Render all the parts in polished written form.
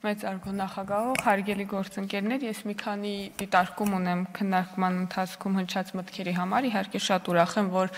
Մեծարգո նախագահող, հարգելի գործընկերներ, ես մի քանի դիտարկում ունեմ քննարկման ընթացքում հնչած մտքերի համար, իհարկե շատ ուրախ եմ, որ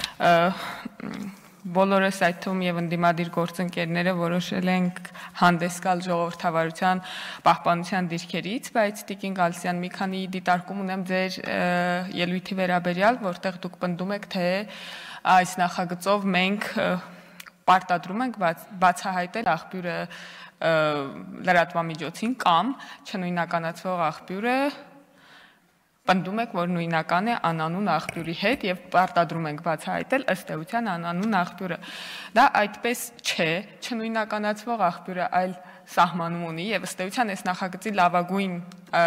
բոլորս այդ թվում եւ ընդդիմադիր գործընկերները որոշել ենք հանդես գալ ժողովրդավարության պահպանության դիրքերից, բայց Տիկին Գալստյան մի քանի դիտարկում ունեմ ձեր ելույթի վերաբերյալ, որտեղ դուք պնդում եք, թե այս նախագծով մենք պարտադրում ենք բացահայտել աղբյուրը լրատվամիջոցին կամ չնույնականացվող աղբյուրը պնդում եք, որ նույնական է անանուն աղբյուրի հետ եւ պարտադրում ենք բացահայտել ըստ էության անանուն աղբյուրը։ Դա այդպես չէ, չնույնականացվող աղբյուրը այլ սահմանում ունի եւ ըստ էության այս նախագծի լավագույն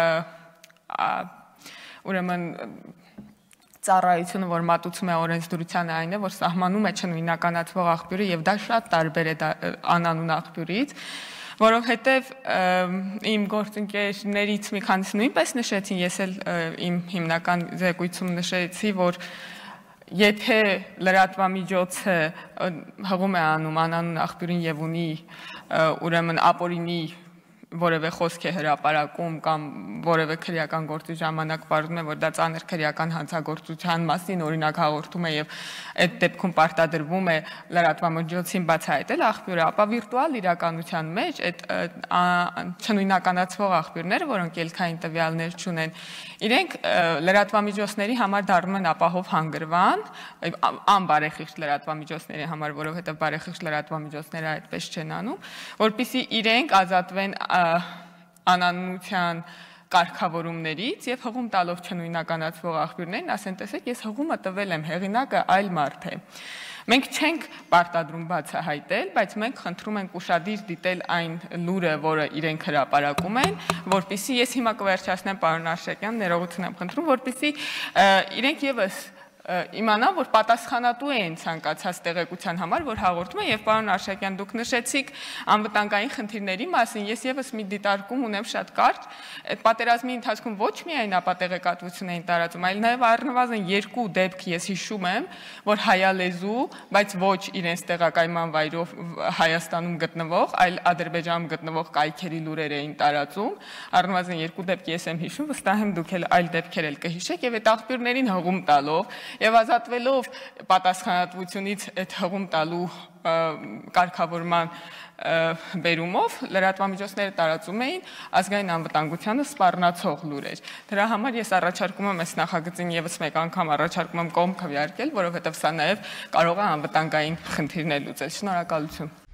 ուրեմն ծառայությունը, որ մատուցում է օրենսդրությանը, այն է, որ սահմանում է չնույնականացվող աղբյուրը եւ դա շատ տարբեր է անանուն աղբյուրից, որովհետեւ իմ գործընկերներից մի քանիսը նույնպես նշեցին, ես էլ իմ հիմնական զեկույցում նշեցի, որ եթե լրատվամիջոցը հղում է անում անանուն աղբյուրին եւ ունի ուրեմն ապօրինի որևէ խոսք է հրապարակում կամ որևէ քրեական գործի ժամանակ պարզվում է, որ դա ծանր քրեական հանցագործության մասին օրինակ հաղորդում է եւ այդ դեպքում պարտադրվում է լրատվամիջոցին բացահայտել աղբյուրը, ապա վիրտուալ իրականության մեջ այդ չնույնականացվող աղբյուրները, որոնք ելքային տվյալներ չունեն, իրենք լրատվամիջոցների համար դառնում են ապահով հանգրվան, անբարեխիղճ լրատվամիջոցների համար, որովհետեւ բարեխիղճ լրատվամիջոցները այդպես չեն անում, որpիսի իրենք ազատվեն անանունության կարգավորումներից եւ հղում տալով չնույնականացվող աղբյուրներին, ասեն, տեսեք, ես հղումը տվել եմ, հեղինակը այլ մարդ է։ Մենք չենք պարտադրում բացահայտել, բայց մենք խնդրում ենք ուշադիր դիտել այն լուրը, որը իրենք հրապարակում են, որպեսզի ես հիմա կվերջացնեմ, պարոն Արշակյան, ներողություն եմ խնդրում, որպեսզի իրենք եւս իմանան, որ պատասխանատու են ցանկացած տեղեկության համար, որ հաղորդում է եւ պարոն Արշակյան, դուք նշեցիք անվտանգային խնդիրների մասին, ես եւս մի դիտարկում ունեմ շատ կարճ, այդ պատերազմի ընթացքում ոչ միայն ապատեղեկատվություն էին տարածում, այլ նաեւ առնվազն 2 դեպք ես հիշում եմ, որ հայալեզու, բայց ոչ իրենց տեղակայման վայրով Հայաստանում գտնվող, այլ Ադրբեջանում գտնվող կայքերի լուրեր էին տարածում, առնվազն 2 դեպք ես եմ հիշում, վստահ եմ դուք էլ այլ դեպքեր էլ կհիշեք եւ այդ աղբյուրներին հղում տալով եւ ազատվելով պատասխանատվությունից այդ հղում տալու կարգավորման բերումով լրատվամիջոցները տարածում էին ազգային անվտանգությանը սպառնացող լուրեր։ Դրա համար ես առաջարկում եմ այս նախագծին եւս մեկ անգամ առաջարկում եմ կողմ քվեարկել, որովհետեւ սա նաեւ կարող է անվտանգային խնդիրներ լուծել։ Շնորհակալություն։